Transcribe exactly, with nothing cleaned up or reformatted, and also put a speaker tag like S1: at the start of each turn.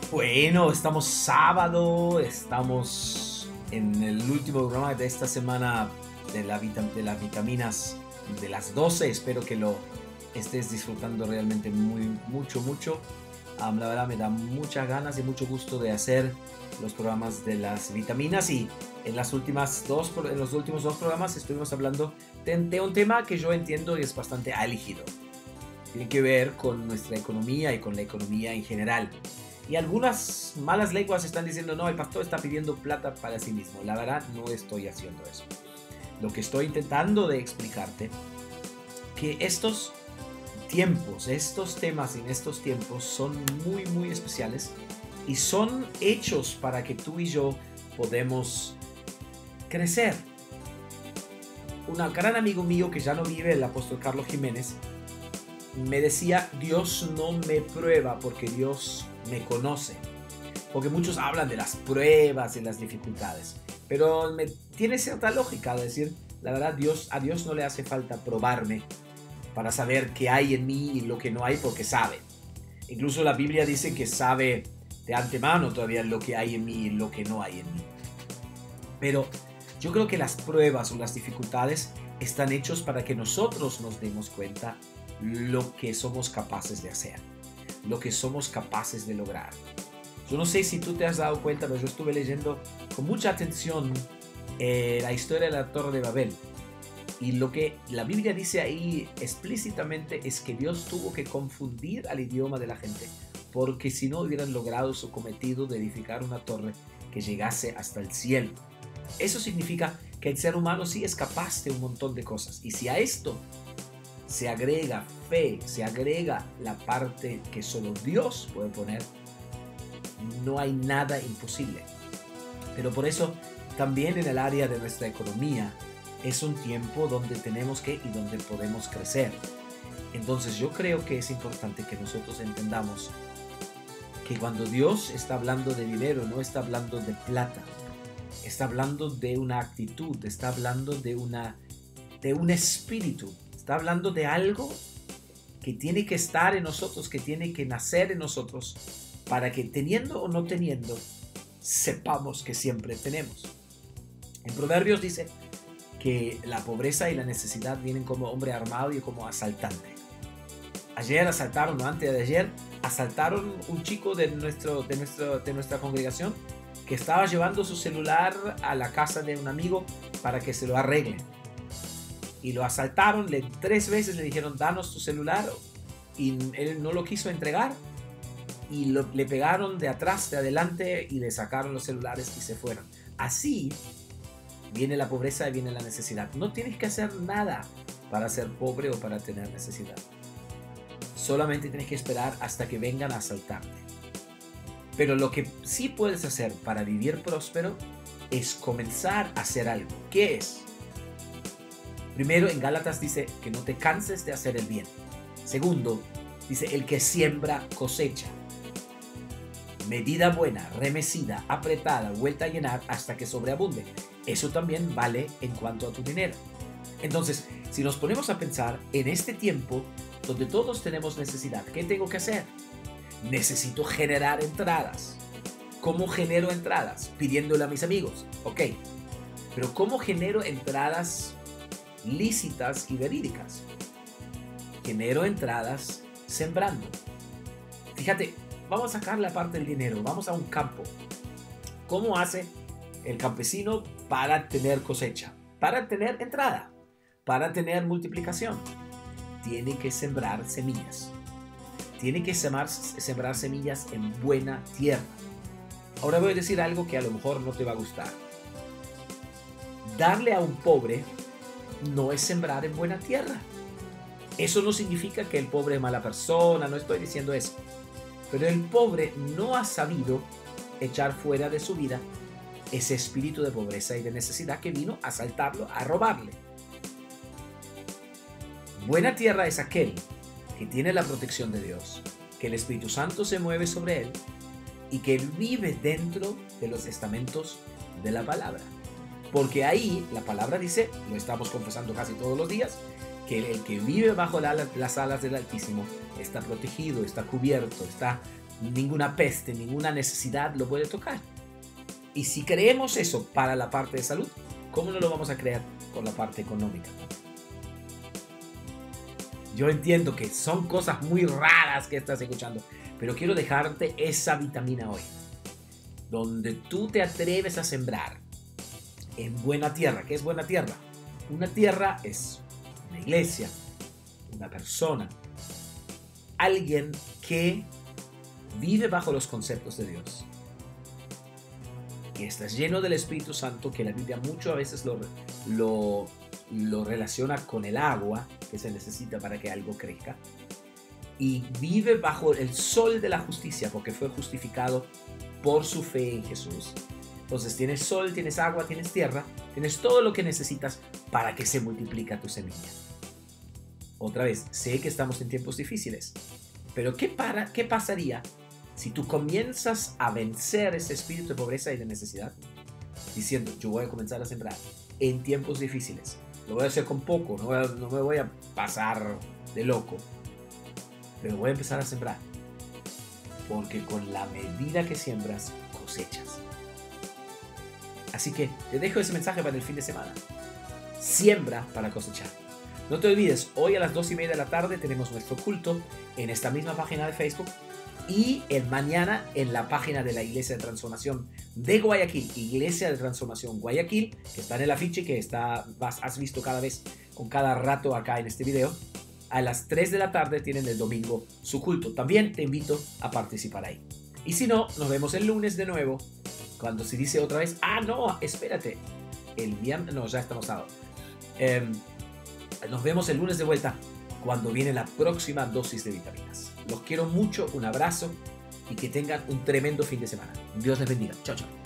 S1: Bueno, estamos sábado, estamos en el último programa de esta semana de, la vita- de las vitaminas de las doce. Espero que lo estés disfrutando realmente muy, mucho, mucho. Am, la verdad me da muchas ganas y mucho gusto de hacer los programas de las vitaminas, y en las últimas dos, pro- en los últimos dos programas estuvimos hablando de, de un tema que yo entiendo y es bastante álgido. Tiene que ver con nuestra economía y con la economía en general. Y algunas malas lenguas están diciendo, no, el pastor está pidiendo plata para sí mismo. La verdad, no estoy haciendo eso. Lo que estoy intentando de explicarte, que estos tiempos, estos temas en estos tiempos son muy, muy especiales y son hechos para que tú y yo podemos crecer. Un gran amigo mío que ya no vive, el apóstol Carlos Jiménez, me decía, Dios no me prueba porque Dios me conoce. Porque muchos hablan de las pruebas y las dificultades, pero me, tiene cierta lógica de decir, la verdad, Dios, a Dios no le hace falta probarme para saber qué hay en mí y lo que no hay, porque sabe. Incluso la Biblia dice que sabe de antemano todavía lo que hay en mí y lo que no hay en mí. Pero yo creo que las pruebas o las dificultades están hechos para que nosotros nos demos cuenta lo que somos capaces de hacer, lo que somos capaces de lograr. Yo no sé si tú te has dado cuenta, pero yo estuve leyendo con mucha atención eh, la historia de la Torre de Babel. Y lo que la Biblia dice ahí explícitamente es que Dios tuvo que confundir al idioma de la gente, porque si no hubieran logrado su cometido de edificar una torre que llegase hasta el cielo. Eso significa que el ser humano sí es capaz de un montón de cosas. Y si a esto se agrega fe, se agrega la parte que solo Dios puede poner, no hay nada imposible. Pero por eso también en el área de nuestra economía es un tiempo donde tenemos que y donde podemos crecer. Entonces yo creo que es importante que nosotros entendamos que cuando Dios está hablando de dinero, no está hablando de plata, está hablando de una actitud, está hablando de, una, de un espíritu, está hablando de algo que tiene que estar en nosotros, que tiene que nacer en nosotros, para que teniendo o no teniendo, sepamos que siempre tenemos. En Proverbios dice que la pobreza y la necesidad vienen como hombre armado y como asaltante. Ayer asaltaron, o antes de ayer, asaltaron un chico de, nuestro, de, nuestro, de nuestra congregación que estaba llevando su celular a la casa de un amigo para que se lo arregle. Y lo asaltaron, le, tres veces le dijeron, danos tu celular, y él no lo quiso entregar. Y lo, le pegaron de atrás, de adelante, y le sacaron los celulares y se fueron. Así viene la pobreza y viene la necesidad. No tienes que hacer nada para ser pobre o para tener necesidad. Solamente tienes que esperar hasta que vengan a asaltarte. Pero lo que sí puedes hacer para vivir próspero es comenzar a hacer algo. ¿Qué es? Primero, en Gálatas dice que no te canses de hacer el bien. Segundo, dice el que siembra cosecha. Medida buena, remecida, apretada, vuelta a llenar hasta que sobreabunde. Eso también vale en cuanto a tu dinero. Entonces, si nos ponemos a pensar en este tiempo donde todos tenemos necesidad, ¿qué tengo que hacer? Necesito generar entradas. ¿Cómo genero entradas? Pidiéndole a mis amigos. Ok. Pero ¿cómo genero entradas lícitas y verídicas? Genero entradas sembrando. Fíjate, vamos a sacar la parte del dinero. Vamos a un campo. ¿Cómo hace el campesino para tener cosecha? Para tener entrada. Para tener multiplicación. Tiene que sembrar semillas. Tiene que sembrar, sembrar semillas en buena tierra. Ahora voy a decir algo que a lo mejor no te va a gustar. Darle a un pobre no es sembrar en buena tierra. Eso no significa que el pobre es mala persona, no estoy diciendo eso. Pero el pobre no ha sabido echar fuera de su vida ese espíritu de pobreza y de necesidad que vino a asaltarlo, a robarle. Buena tierra es aquel que tiene la protección de Dios, que el Espíritu Santo se mueve sobre él y que él vive dentro de los estamentos de la palabra. Porque ahí la palabra dice, lo estamos confesando casi todos los días, que el que vive bajo la, las alas del Altísimo está protegido, está cubierto, está ninguna peste, ninguna necesidad lo puede tocar. Y si creemos eso para la parte de salud, ¿cómo no lo vamos a creer por la parte económica? Yo entiendo que son cosas muy raras que estás escuchando, pero quiero dejarte esa vitamina hoy, donde tú te atreves a sembrar en buena tierra. ¿Qué es buena tierra? Una tierra es una iglesia, una persona, alguien que vive bajo los conceptos de Dios, que estás lleno del Espíritu Santo, que la Biblia muchas veces lo, lo, lo relaciona con el agua que se necesita para que algo crezca, y vive bajo el sol de la justicia porque fue justificado por su fe en Jesús. Entonces tienes sol, tienes agua, tienes tierra, tienes todo lo que necesitas para que se multiplique tu semilla. Otra vez, sé que estamos en tiempos difíciles, pero ¿qué, para, qué pasaría si tú comienzas a vencer ese espíritu de pobreza y de necesidad? Diciendo, yo voy a comenzar a sembrar en tiempos difíciles. Lo voy a hacer con poco, no, voy a, no me voy a pasar de loco, pero voy a empezar a sembrar. Porque con la medida que siembras, cosechas. Así que te dejo ese mensaje para el fin de semana. Siembra para cosechar. No te olvides, hoy a las dos y media de la tarde tenemos nuestro culto en esta misma página de Facebook. Y el mañana en la página de la Iglesia de Transformación de Guayaquil, Iglesia de Transformación Guayaquil, que está en el afiche que está, vas, has visto cada vez, con cada rato acá en este video. A las tres de la tarde tienen el domingo su culto. También te invito a participar ahí. Y si no, nos vemos el lunes de nuevo, cuando se dice otra vez, ah, no, espérate, el viernes, no, ya estamos sábado. Eh, nos vemos el lunes de vuelta, cuando viene la próxima dosis de vitaminas. Los quiero mucho, un abrazo y que tengan un tremendo fin de semana. Dios les bendiga. Chao, chao.